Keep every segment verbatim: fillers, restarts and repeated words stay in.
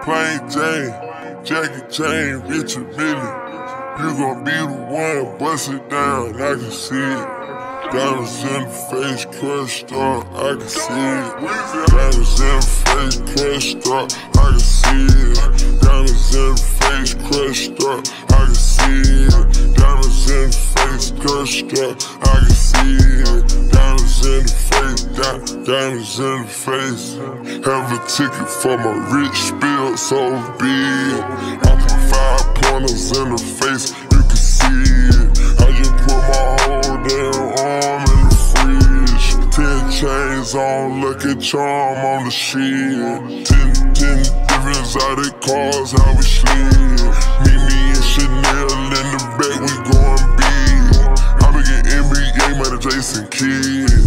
Plain Jane, Jackie Chain, Richard Mille. You gon' be the one, bust it down, I can see it. Diamonds in the face, crushed up, I can see it. Diamonds in the face, crushed up, I can see it. Diamonds in the face, crushed up, I can see it. Diamonds in the face, crushed up, I can see it. Diamonds in the face, di diamonds in the face. Have a ticket for my rich spill, so big. I put five pointers in the face, you can see it. I just put my whole damn arm in the fridge. Ten chains on, lucky charm on the shit. Ten, ten different exotic cars, how we slid. Meet me in Chanel in the back, we going big. I be getting N B A, man, Jason Kidd.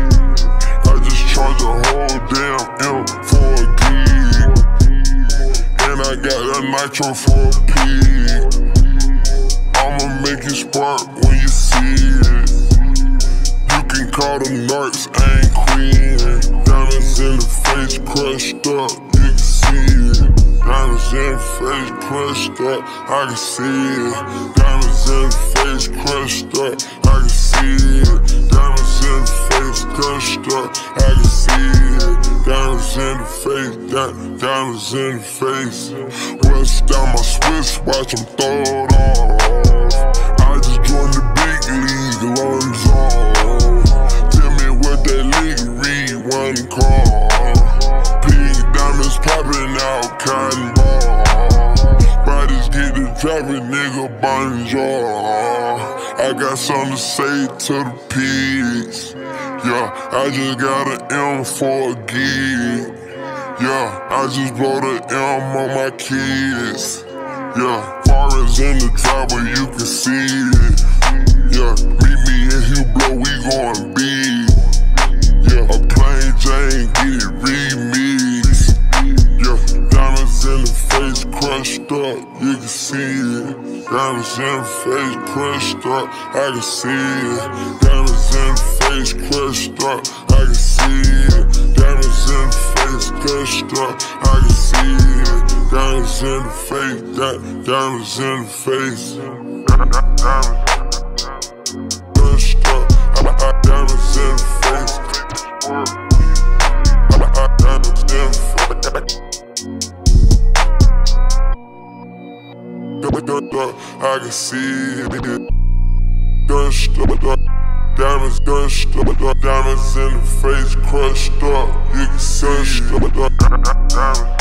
I just charge a whole damn M for a gig. And I got a nitro for a pig. I'ma make it spark when you see it. You can call them narcs, I ain't queen. Diamonds in the face, crushed up, you can see it. Diamonds in the face, crushed up, I can see it. Diamonds in the face, crushed up, I can see it. Diamonds in the face, crushed up, I can see it. Diamonds in the face, di diamonds in the face. West down my Swiss, watch them throw it off. I just joined the big league, lungs on. Tell me what that league read, one call. Pink diamonds popping out, cotton ball. Bodies get the dropping, nigga, bonjour. I got something to say to the pigs. Yeah, I just got an M for a gig. Yeah, I just blow the M on my kids. Yeah, foreigns in the driveway, you can see it. Yeah, meet me in Hublot, we going big. Yeah, a plain Jane, get it remixed. Yeah, diamonds in the face, crushed up, you can see it. Diamonds in the face, crushed up, I can see it. Diamonds in the face, crushed up, I can see it. Diamonds in the face, crushed up, I can see it. Diamonds in the face, di diamonds in the face. Crushed up, I I diamonds in the face. I I diamonds in the face. I can see it. Crushed up, diamonds, crushed up, diamonds in the face, crushed up. You can see it. Diamonds.